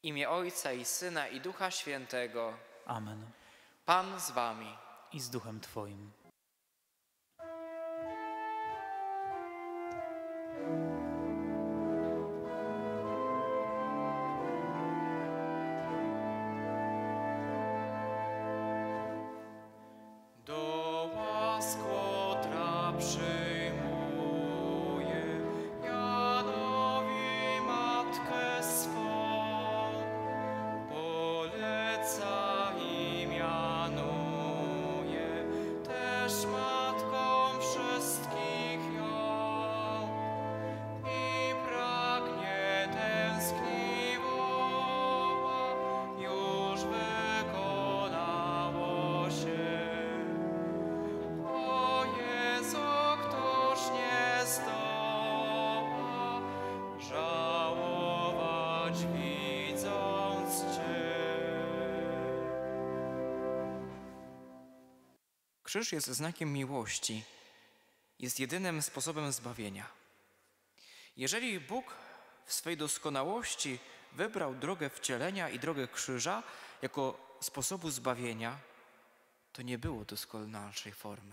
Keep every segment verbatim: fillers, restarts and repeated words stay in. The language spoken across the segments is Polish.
imię Ojca i Syna i Ducha Świętego. Amen. Pan z wami. I z duchem Twoim. Do łask łotra przyjmuję Janowi matkę swą, poleca i mianuje też matką wszystkich ją i pragnie tęskniwoła już wykonało się. O Jezu, któż nie zdoła żałować, widząc Cię? Krzyż jest znakiem miłości, jest jedynym sposobem zbawienia. Jeżeli Bóg w swej doskonałości wybrał drogę wcielenia i drogę krzyża jako sposobu zbawienia, to nie było doskonalszej formy.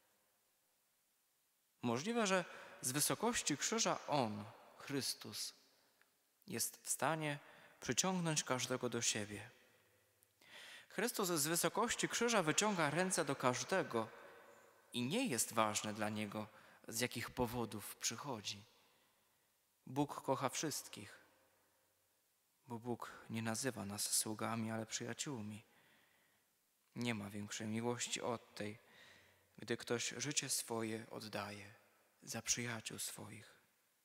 Możliwe, że z wysokości krzyża On, Chrystus, jest w stanie przyciągnąć każdego do siebie. Chrystus z wysokości krzyża wyciąga ręce do każdego i nie jest ważne dla Niego, z jakich powodów przychodzi. Bóg kocha wszystkich, bo Bóg nie nazywa nas sługami, ale przyjaciółmi. Nie ma większej miłości od tej, gdy ktoś życie swoje oddaje za przyjaciół swoich.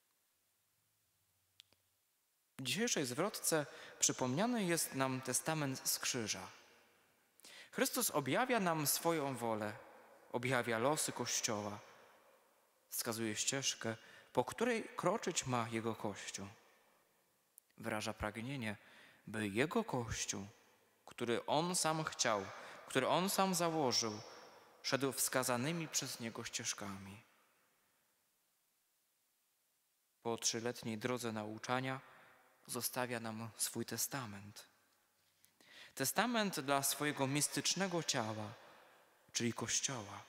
W dzisiejszej zwrotce przypomniany jest nam testament z krzyża. Chrystus objawia nam swoją wolę, objawia losy Kościoła, wskazuje ścieżkę, po której kroczyć ma Jego Kościół. Wyraża pragnienie, by Jego Kościół, który On sam chciał, który On sam założył, szedł wskazanymi przez Niego ścieżkami. Po trzyletniej drodze nauczania zostawia nam swój testament. Testament dla swojego mistycznego ciała, czyli Kościoła.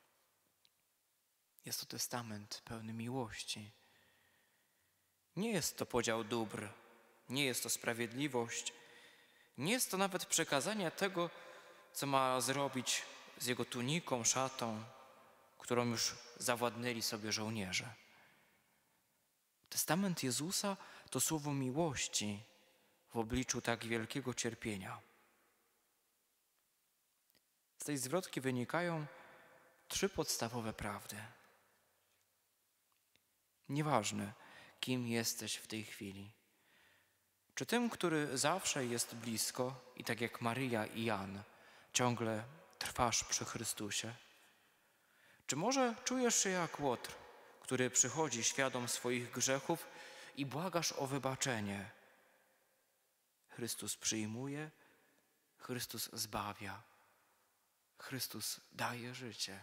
Jest to testament pełny miłości. Nie jest to podział dóbr, nie jest to sprawiedliwość, nie jest to nawet przekazanie tego, co ma zrobić z jego tuniką, szatą, którą już zawładnęli sobie żołnierze. Testament Jezusa to słowo miłości w obliczu tak wielkiego cierpienia. Z tej zwrotki wynikają trzy podstawowe prawdy. Nieważne, kim jesteś w tej chwili. Czy tym, który zawsze jest blisko i tak jak Maryja i Jan ciągle trwasz przy Chrystusie? Czy może czujesz się jak Łotr, który przychodzi świadom swoich grzechów i błagasz o wybaczenie? Chrystus przyjmuje, Chrystus zbawia, Chrystus daje życie.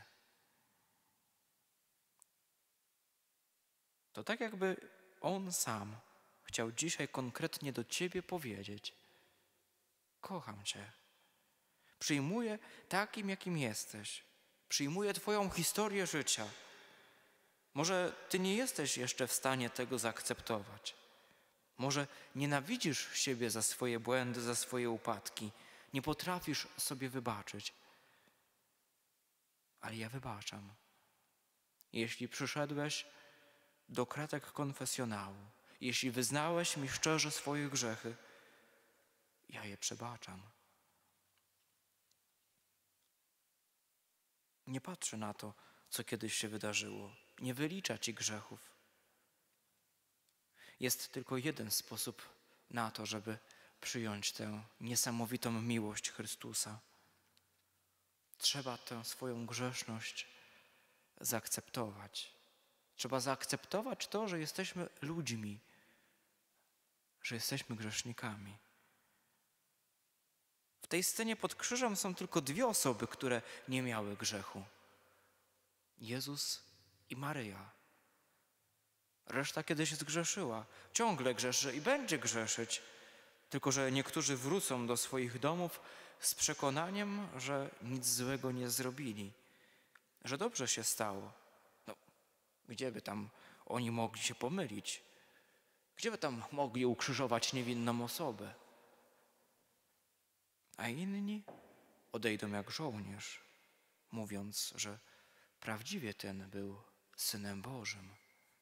To tak jakby On sam chciał dzisiaj konkretnie do Ciebie powiedzieć: kocham Cię. Przyjmuję takim, jakim jesteś. Przyjmuję Twoją historię życia. Może Ty nie jesteś jeszcze w stanie tego zaakceptować. Może nienawidzisz siebie za swoje błędy, za swoje upadki. Nie potrafisz sobie wybaczyć. Ale ja wybaczam. Jeśli przyszedłeś do kratek konfesjonału, jeśli wyznałeś mi szczerze swoje grzechy, ja je przebaczam. Nie patrzę na to, co kiedyś się wydarzyło. Nie wylicza Ci grzechów. Jest tylko jeden sposób na to, żeby przyjąć tę niesamowitą miłość Chrystusa. Trzeba tę swoją grzeszność zaakceptować. Trzeba zaakceptować to, że jesteśmy ludźmi, że jesteśmy grzesznikami. W tej scenie pod krzyżem są tylko dwie osoby, które nie miały grzechu. Jezus i Maryja. Reszta kiedyś zgrzeszyła, ciągle grzeszy i będzie grzeszyć. Tylko że niektórzy wrócą do swoich domów z przekonaniem, że nic złego nie zrobili, że dobrze się stało. No, gdzie by tam oni mogli się pomylić? Gdzie by tam mogli ukrzyżować niewinną osobę? A inni odejdą jak żołnierz, mówiąc, że prawdziwie ten był Synem Bożym.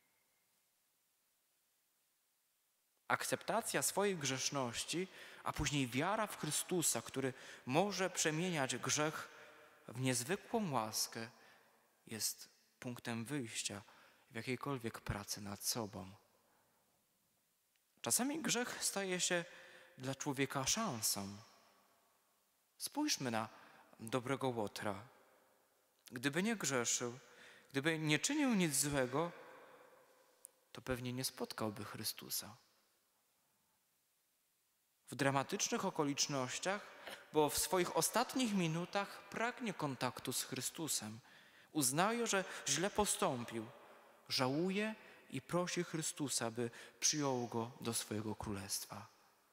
Akceptacja swojej grzeszności, a później wiara w Chrystusa, który może przemieniać grzech w niezwykłą łaskę, jest punktem wyjścia w jakiejkolwiek pracy nad sobą. Czasami grzech staje się dla człowieka szansą. Spójrzmy na dobrego Łotra. Gdyby nie grzeszył, gdyby nie czynił nic złego, to pewnie nie spotkałby Chrystusa. W dramatycznych okolicznościach, bo w swoich ostatnich minutach pragnie kontaktu z Chrystusem. Uznaje, że źle postąpił, żałuje i prosi Chrystusa, by przyjął go do swojego królestwa.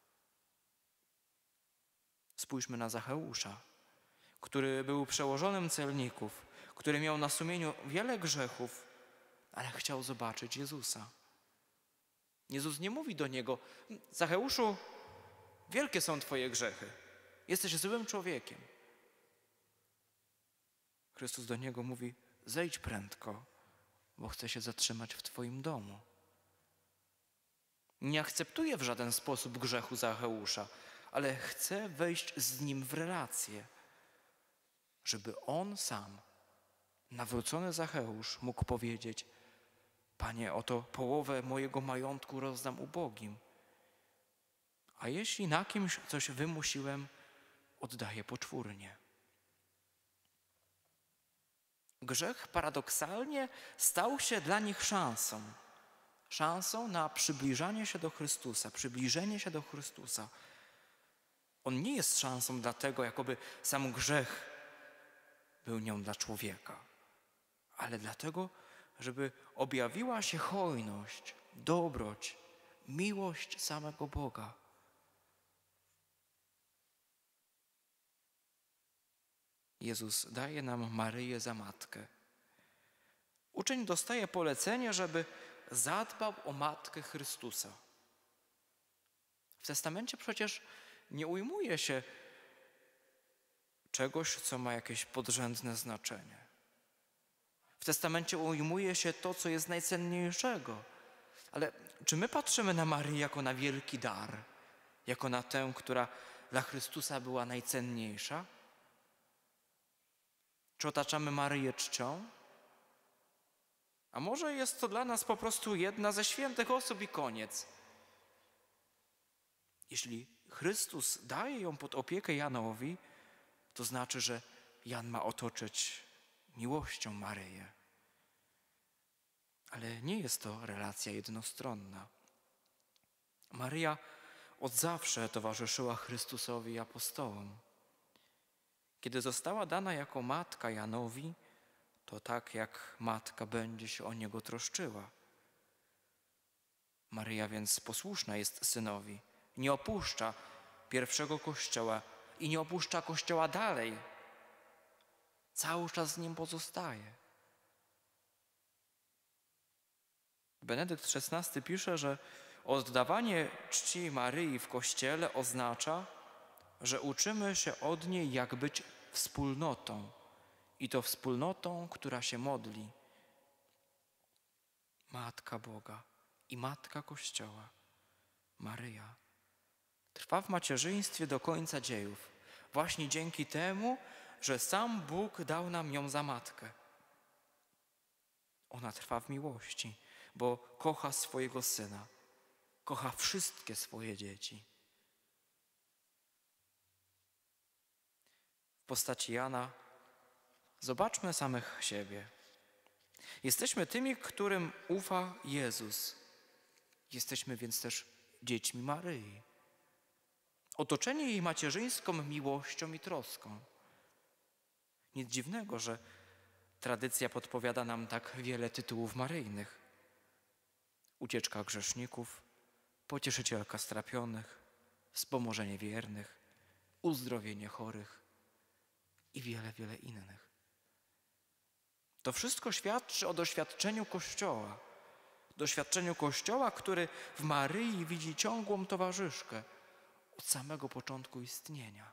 Spójrzmy na Zacheusza, który był przełożonym celników, który miał na sumieniu wiele grzechów, ale chciał zobaczyć Jezusa. Jezus nie mówi do niego: Zacheuszu, wielkie są twoje grzechy, jesteś złym człowiekiem. Chrystus do niego mówi: zejdź prędko, bo chcę się zatrzymać w twoim domu. Nie akceptuje w żaden sposób grzechu Zacheusza, ale chce wejść z nim w relację, żeby on sam, nawrócony Zacheusz, mógł powiedzieć: Panie, oto połowę mojego majątku rozdam ubogim, a jeśli na kimś coś wymusiłem, oddaję poczwórnie. Grzech paradoksalnie stał się dla nich szansą. Szansą na przybliżanie się do Chrystusa, przybliżenie się do Chrystusa. On nie jest szansą dlatego, jakoby sam grzech był nią dla człowieka, ale dlatego, żeby objawiła się hojność, dobroć, miłość samego Boga. Jezus daje nam Maryję za matkę. Uczeń dostaje polecenie, żeby zadbał o matkę Chrystusa. W testamencie przecież nie ujmuje się czegoś, co ma jakieś podrzędne znaczenie. W testamencie ujmuje się to, co jest najcenniejszego. Ale czy my patrzymy na Maryję jako na wielki dar, jako na tę, która dla Chrystusa była najcenniejsza? Czy otaczamy Maryję czcią? A może jest to dla nas po prostu jedna ze świętych osób i koniec? Jeśli Chrystus daje ją pod opiekę Janowi, to znaczy, że Jan ma otoczyć miłością Maryję. Ale nie jest to relacja jednostronna. Maryja od zawsze towarzyszyła Chrystusowi i apostołom. Kiedy została dana jako matka Janowi, to tak jak matka będzie się o niego troszczyła. Maryja więc posłuszna jest synowi, nie opuszcza pierwszego kościoła i nie opuszcza kościoła dalej. Cały czas z nim pozostaje. Benedykt szesnasty pisze, że oddawanie czci Maryi w kościele oznacza, że uczymy się od niej, jak być wspólnotą, i to wspólnotą, która się modli. Matka Boga i Matka Kościoła, Maryja, trwa w macierzyństwie do końca dziejów, właśnie dzięki temu, że sam Bóg dał nam ją za matkę. Ona trwa w miłości, bo kocha swojego Syna, kocha wszystkie swoje dzieci. W postaci Jana zobaczmy samych siebie. Jesteśmy tymi, którym ufa Jezus. Jesteśmy więc też dziećmi Maryi. Otoczeni jej macierzyńską miłością i troską. Nic dziwnego, że tradycja podpowiada nam tak wiele tytułów maryjnych. Ucieczka grzeszników, pocieszycielka strapionych, wspomożenie wiernych, uzdrowienie chorych i wiele, wiele innych. To wszystko świadczy o doświadczeniu Kościoła. Doświadczeniu Kościoła, który w Maryi widzi ciągłą towarzyszkę od samego początku istnienia.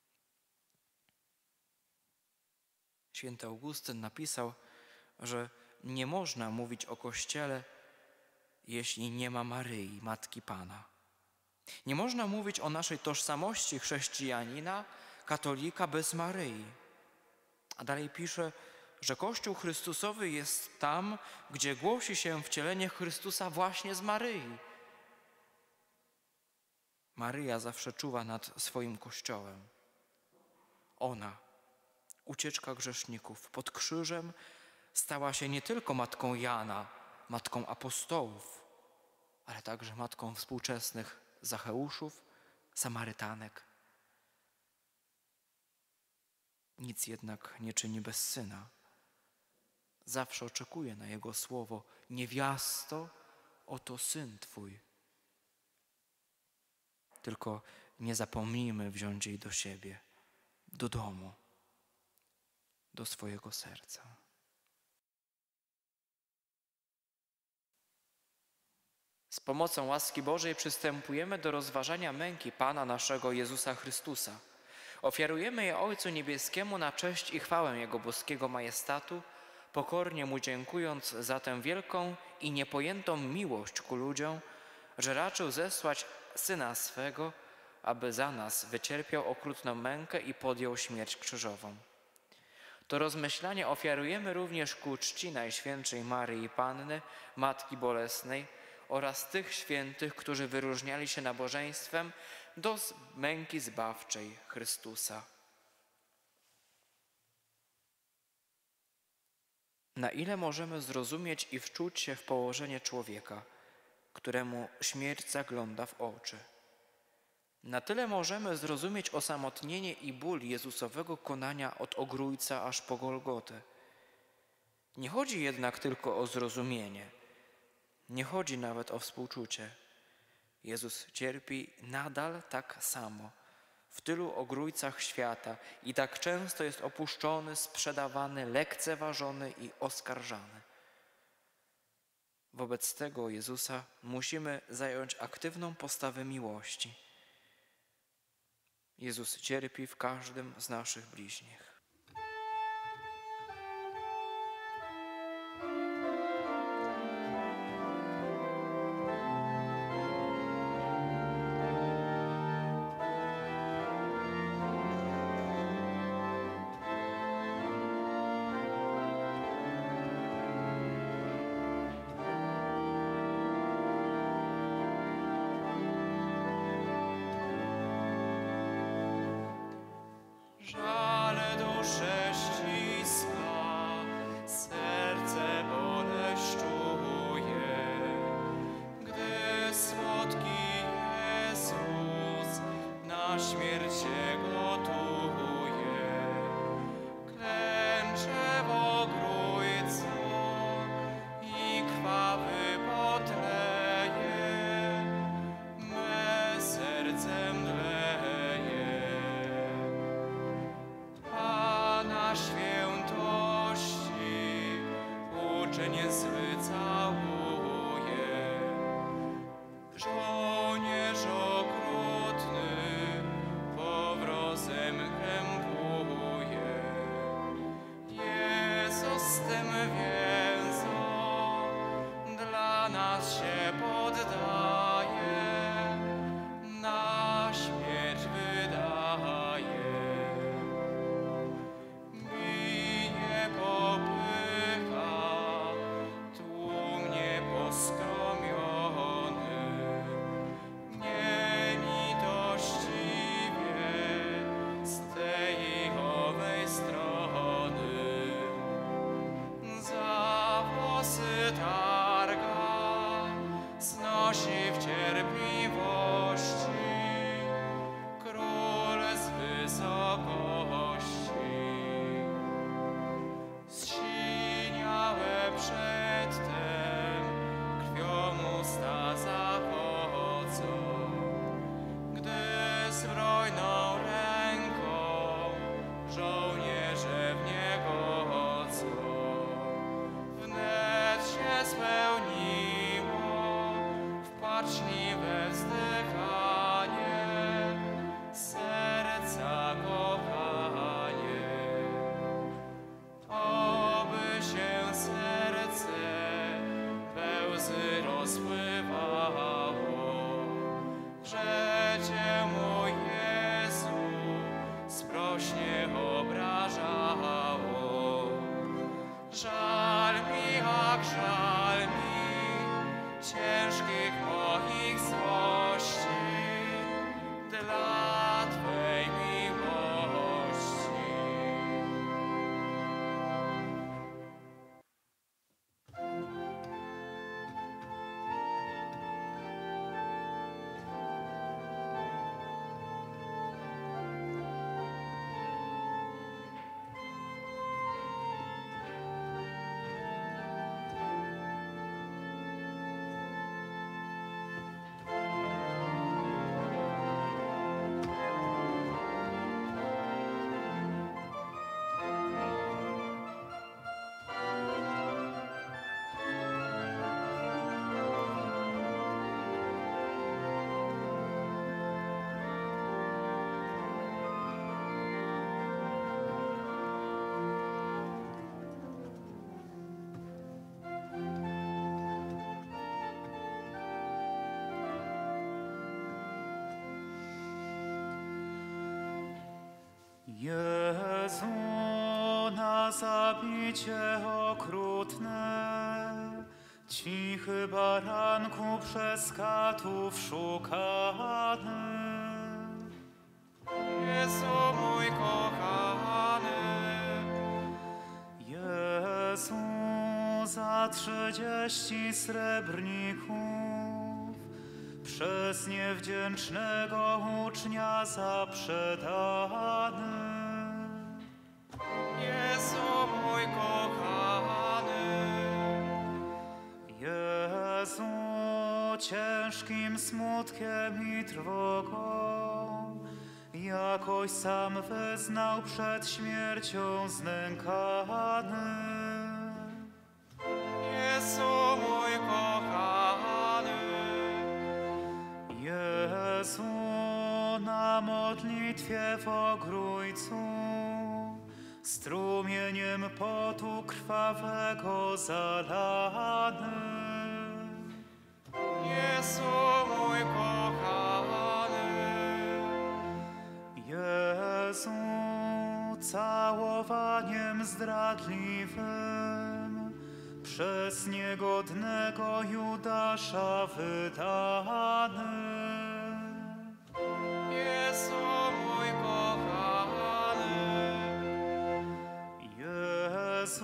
Święty Augustyn napisał, że nie można mówić o Kościele, jeśli nie ma Maryi, Matki Pana. Nie można mówić o naszej tożsamości chrześcijanina, katolika bez Maryi. A dalej pisze, że Kościół Chrystusowy jest tam, gdzie głosi się wcielenie Chrystusa właśnie z Maryi. Maryja zawsze czuwa nad swoim Kościołem. Ona, ucieczka grzeszników, pod krzyżem stała się nie tylko matką Jana, matką apostołów, ale także matką współczesnych Zacheuszów, Samarytanek. Nic jednak nie czyni bez Syna. Zawsze oczekuje na Jego słowo: niewiasto, oto Syn Twój. Tylko nie zapomnijmy wziąć jej do siebie, do domu, do swojego serca. Z pomocą łaski Bożej przystępujemy do rozważania męki Pana naszego Jezusa Chrystusa. Ofiarujemy je Ojcu Niebieskiemu na cześć i chwałę Jego boskiego majestatu, pokornie Mu dziękując za tę wielką i niepojętą miłość ku ludziom, że raczył zesłać Syna swego, aby za nas wycierpiał okrutną mękę i podjął śmierć krzyżową. To rozmyślanie ofiarujemy również ku czci Najświętszej Maryi Panny, Matki Bolesnej, oraz tych świętych, którzy wyróżniali się nabożeństwem do męki zbawczej Chrystusa. Na ile możemy zrozumieć i wczuć się w położenie człowieka, któremu śmierć zagląda w oczy? Na tyle możemy zrozumieć osamotnienie i ból Jezusowego konania od Ogrójca aż po Golgotę. Nie chodzi jednak tylko o zrozumienie. Nie chodzi nawet o współczucie. Jezus cierpi nadal tak samo, w tylu ogrójcach świata i tak często jest opuszczony, sprzedawany, lekceważony i oskarżany. Wobec tego Jezusa musimy zająć aktywną postawę miłości. Jezus cierpi w każdym z naszych bliźnich. Żale duszę ściska, serce boleść czuje, gdy słodki Jezus na śmierć się gotuje. Klęczę w ogrójcu i krwawy potleje, me serce mdleje. Pana świętości uczeń zły całuje. Żołnierz okrutny powrozem krępuje. Jezusem więzą dla nas się poddaje, na śmierć wydaje. Bije popycha, tłumnie za zabicie okrutne, cichy baranku przez katów szukany. Jezu mój kochany, Jezu, za trzydzieści srebrników przez niewdzięcznego ucznia zaprzedany. Jezu mój kochany, Jezu, ciężkim smutkiem i trwogą jakoś sam wyznał przed śmiercią znękany. Jezu mój kochany, Jezu, na modlitwie w ogrójcu strumieniem potu krwawego zalany. Jezu mój kochany, Jezu, całowaniem zdradliwym przez niegodnego Judasza wydany. Jezu mój kochany, Jezu,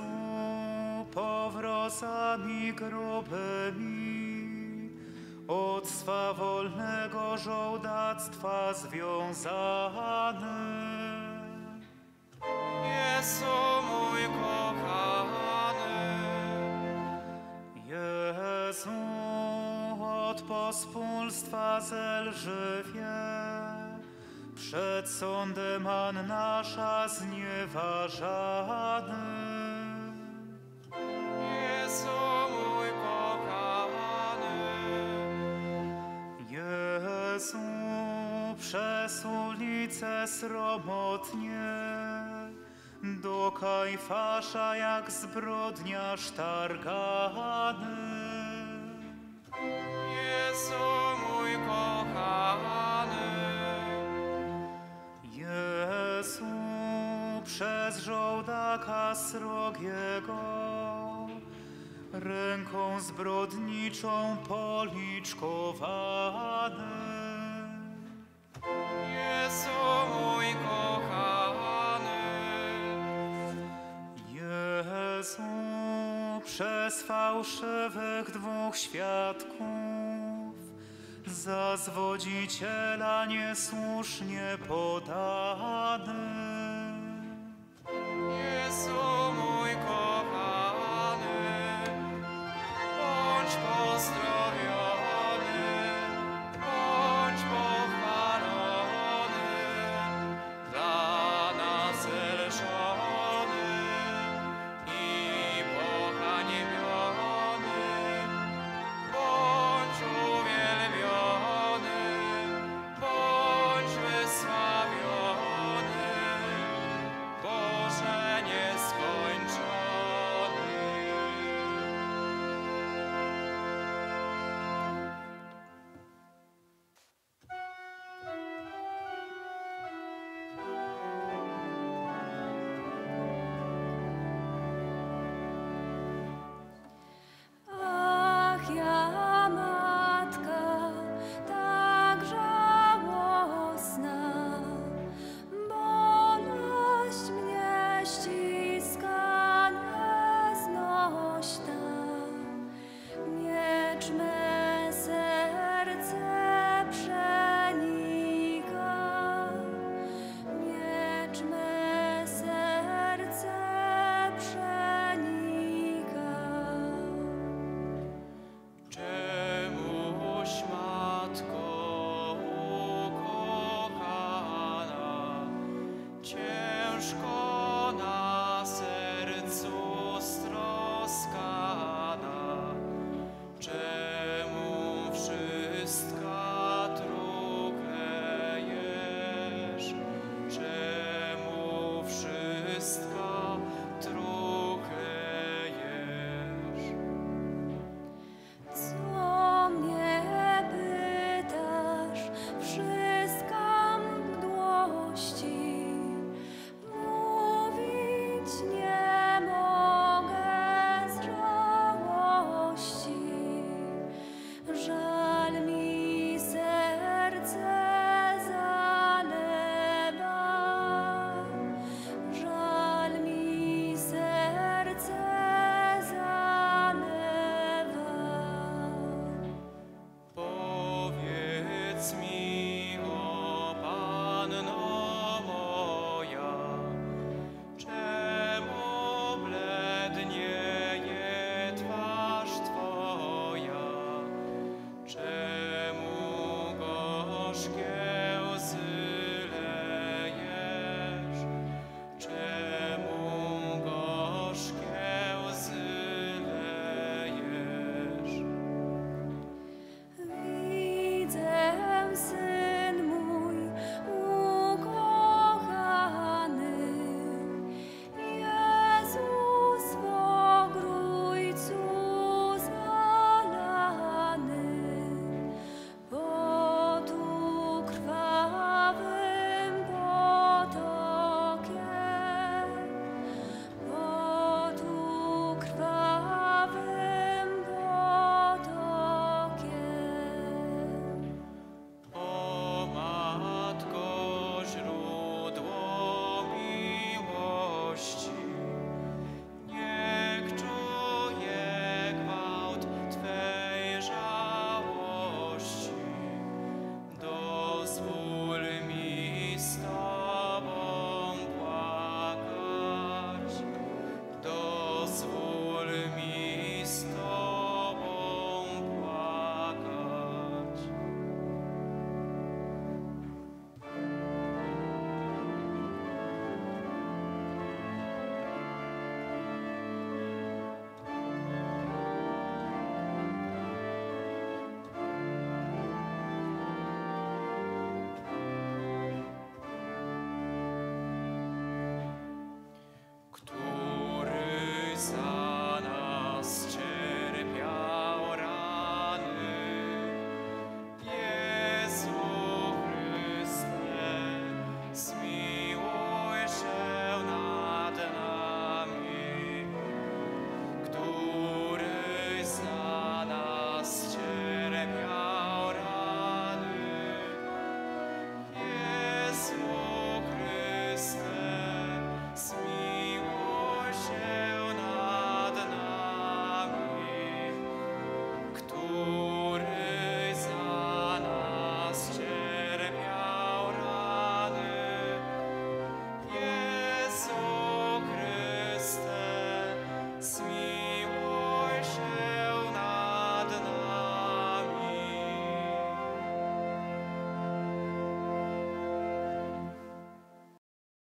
powrozami grubymi od swawolnego żołdactwa związany. Jezu mój kochany, Jezu, od pospólstwa zelżywie przed sądem An nasza znieważany. Jezu mój kochany, Jezu, przez ulice sromotnie do Kajfasza jak zbrodniarz targany. Jezu mój kochany, Jezu, przez żołdaka srogiego ręką zbrodniczą policzkowany. Jezu mój kochany, Jezu, przez fałszywych dwóch świadków za zwodziciela niesłusznie podany. Jezu mój kochany, bądź pozdrowiony, bądź pochwalony, dla nas zelżony i pohańbiony, bądź uwielbiony, bądź wysławiony. sam.